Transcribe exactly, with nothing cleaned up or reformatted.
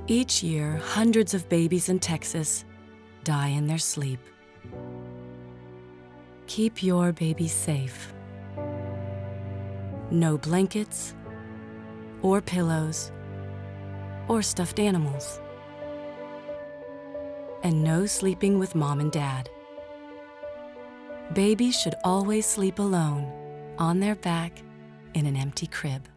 Each year, hundreds of babies in Texas die in their sleep. Keep your baby safe. No blankets, or pillows, or stuffed animals. And no sleeping with mom and dad. Babies should always sleep alone, on their back, in an empty crib.